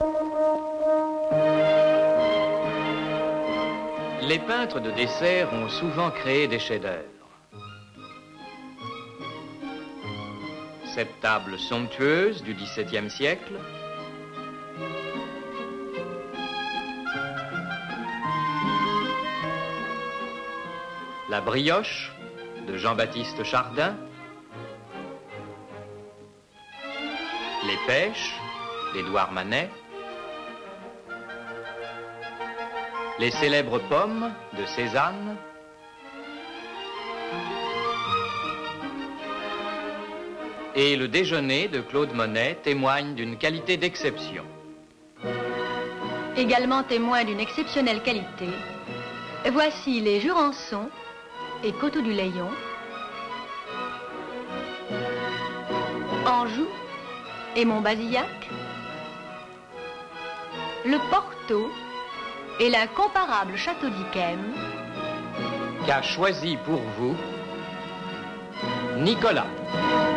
Les peintres de dessert ont souvent créé des chefs-d'œuvre. Cette table somptueuse du XVIIe siècle, la brioche de Jean-Baptiste Chardin, les pêches d'Édouard Manet, les célèbres pommes de Cézanne, et le déjeuner de Claude Monet témoigne d'une qualité d'exception. Également témoin d'une exceptionnelle qualité, voici les Jurançons et Coteaux du Layon, Anjou et Montbazillac, le Porto et l'incomparable Château d'Yquem, qu'a choisi pour vous Nicolas.